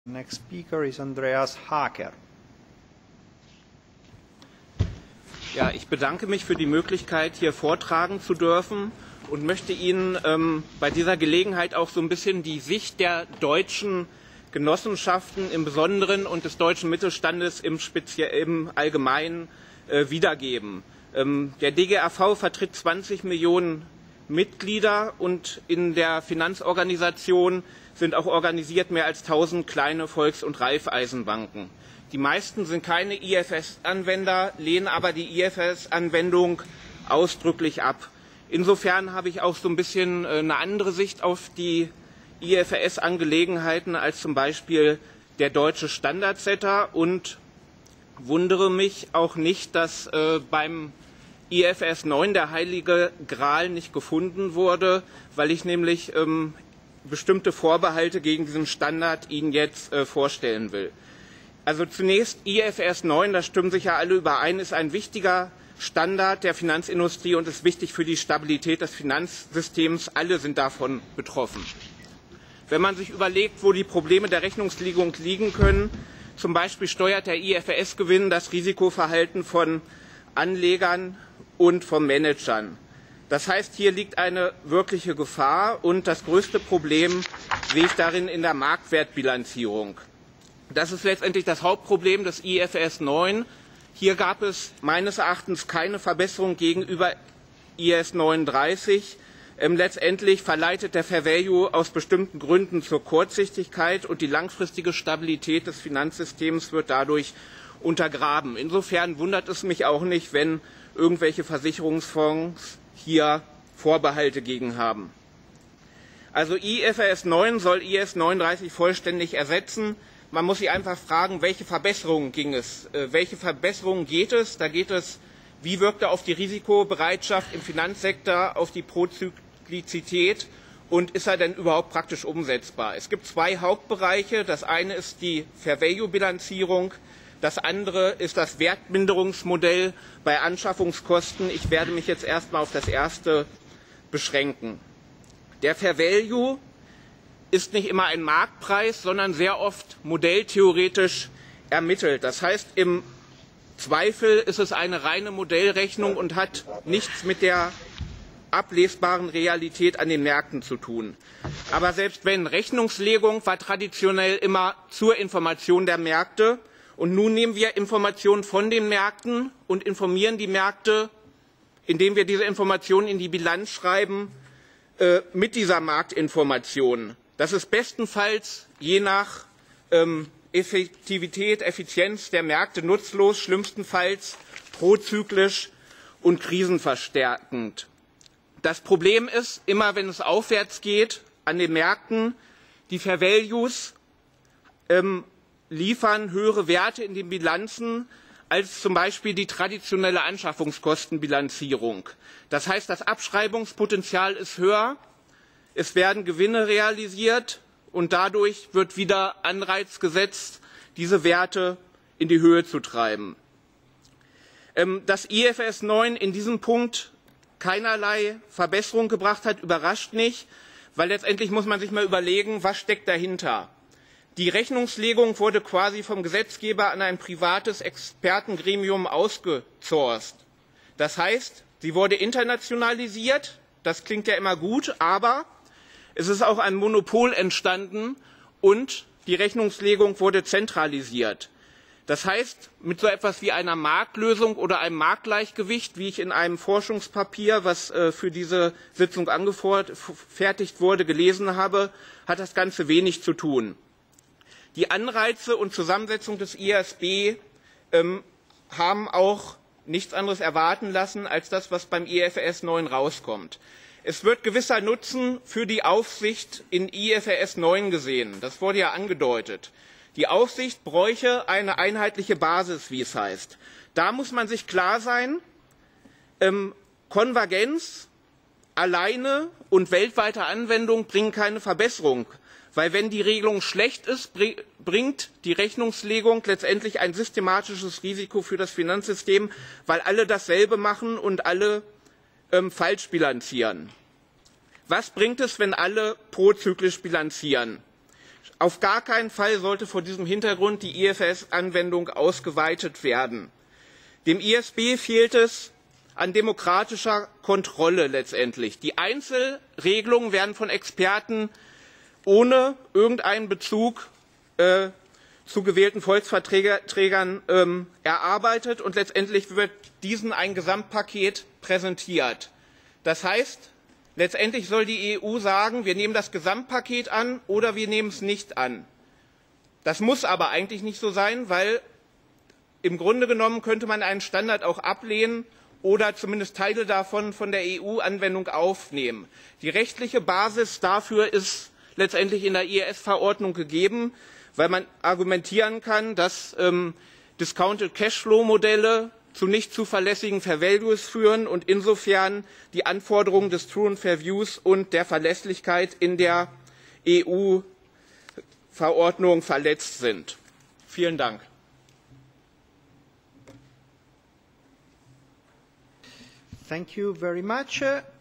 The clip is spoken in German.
Next speaker is Andreas Haker. Ja, ich bedanke mich für die Möglichkeit, hier vortragen zu dürfen und möchte Ihnen bei dieser Gelegenheit auch so ein bisschen die Sicht der deutschen Genossenschaften im Besonderen und des deutschen Mittelstandes im Allgemeinen wiedergeben. Der DGAV vertritt 20 Millionen Mitglieder und in der Finanzorganisation sind auch organisiert mehr als 1000 kleine Volks- und Raiffeisenbanken. Die meisten sind keine IFRS-Anwender, lehnen aber die IFRS-Anwendung ausdrücklich ab. Insofern habe ich auch so ein bisschen eine andere Sicht auf die IFRS-Angelegenheiten als zum Beispiel der deutsche Standardsetter und wundere mich auch nicht, dass beim IFRS 9 der heilige Gral nicht gefunden wurde, weil ich nämlich bestimmte Vorbehalte gegen diesen Standard Ihnen jetzt vorstellen will. Also zunächst IFRS 9, da stimmen sich ja alle überein, ist ein wichtiger Standard der Finanzindustrie und ist wichtig für die Stabilität des Finanzsystems. Alle sind davon betroffen. Wenn man sich überlegt, wo die Probleme der Rechnungslegung liegen können, zum Beispiel steuert der IFRS-Gewinn das Risikoverhalten von Anlegern und von Managern. Das heißt, hier liegt eine wirkliche Gefahr und das größte Problem sehe ich darin in der Marktwertbilanzierung. Das ist letztendlich das Hauptproblem des IFRS 9. Hier gab es meines Erachtens keine Verbesserung gegenüber IAS 39. Letztendlich verleitet der Fair Value aus bestimmten Gründen zur Kurzsichtigkeit und die langfristige Stabilität des Finanzsystems wird dadurch untergraben. Insofern wundert es mich auch nicht, wenn irgendwelche Versicherungsfonds hier Vorbehalte gegen haben. Also IFRS 9 soll IAS 39 vollständig ersetzen. Man muss sich einfach fragen, welche Verbesserungen geht es? Da geht es, wie wirkt er auf die Risikobereitschaft im Finanzsektor, auf die Prozyklizität und ist er denn überhaupt praktisch umsetzbar? Es gibt zwei Hauptbereiche. Das eine ist die Fair Value Bilanzierung. Das andere ist das Wertminderungsmodell bei Anschaffungskosten. Ich werde mich jetzt erstmal auf das erste beschränken. Der Fair Value ist nicht immer ein Marktpreis, sondern sehr oft modelltheoretisch ermittelt. Das heißt, im Zweifel ist es eine reine Modellrechnung und hat nichts mit der ablesbaren Realität an den Märkten zu tun. Aber selbst wenn, Rechnungslegung war traditionell immer zur Information der Märkte. Und nun nehmen wir Informationen von den Märkten und informieren die Märkte, indem wir diese Informationen in die Bilanz schreiben, mit dieser Marktinformation. Das ist bestenfalls je nach Effektivität, Effizienz der Märkte nutzlos, schlimmstenfalls prozyklisch und krisenverstärkend. Das Problem ist, immer wenn es aufwärts geht an den Märkten, die Fair Values liefern höhere Werte in den Bilanzen als zum Beispiel die traditionelle Anschaffungskostenbilanzierung. Das heißt, das Abschreibungspotenzial ist höher, es werden Gewinne realisiert und dadurch wird wieder Anreiz gesetzt, diese Werte in die Höhe zu treiben. Dass IFRS 9 in diesem Punkt keinerlei Verbesserung gebracht hat, überrascht nicht, weil letztendlich muss man sich mal überlegen, was steckt dahinter. Die Rechnungslegung wurde quasi vom Gesetzgeber an ein privates Expertengremium ausgesourcet. Das heißt, sie wurde internationalisiert, das klingt ja immer gut, aber es ist auch ein Monopol entstanden und die Rechnungslegung wurde zentralisiert. Das heißt, mit so etwas wie einer Marktlösung oder einem Marktgleichgewicht, wie ich in einem Forschungspapier, das für diese Sitzung angefertigt wurde, gelesen habe, hat das Ganze wenig zu tun. Die Anreize und Zusammensetzung des IASB haben auch nichts anderes erwarten lassen als das, was beim IFRS 9 rauskommt. Es wird gewisser Nutzen für die Aufsicht in IFRS 9 gesehen. Das wurde ja angedeutet. Die Aufsicht bräuchte eine einheitliche Basis, wie es heißt. Da muss man sich klar sein, Konvergenz alleine und weltweite Anwendung bringen keine Verbesserung. Weil wenn die Regelung schlecht ist, bringt die Rechnungslegung letztendlich ein systematisches Risiko für das Finanzsystem, weil alle dasselbe machen und alle falsch bilanzieren. Was bringt es, wenn alle prozyklisch bilanzieren? Auf gar keinen Fall sollte vor diesem Hintergrund die IFRS-Anwendung ausgeweitet werden. Dem ISB fehlt es an demokratischer Kontrolle letztendlich. Die Einzelregelungen werden von Experten ohne irgendeinen Bezug zu gewählten Volksvertretern erarbeitet und letztendlich wird diesen ein Gesamtpaket präsentiert. Das heißt, letztendlich soll die EU sagen, wir nehmen das Gesamtpaket an oder wir nehmen es nicht an. Das muss aber eigentlich nicht so sein, weil im Grunde genommen könnte man einen Standard auch ablehnen oder zumindest Teile davon von der EU-Anwendung aufnehmen. Die rechtliche Basis dafür ist letztendlich in der IAS-Verordnung gegeben, weil man argumentieren kann, dass Discounted Cashflow-Modelle zu nicht zuverlässigen Fair Values führen und insofern die Anforderungen des True and Fair Views und der Verlässlichkeit in der EU-Verordnung verletzt sind. Vielen Dank. Thank you very much.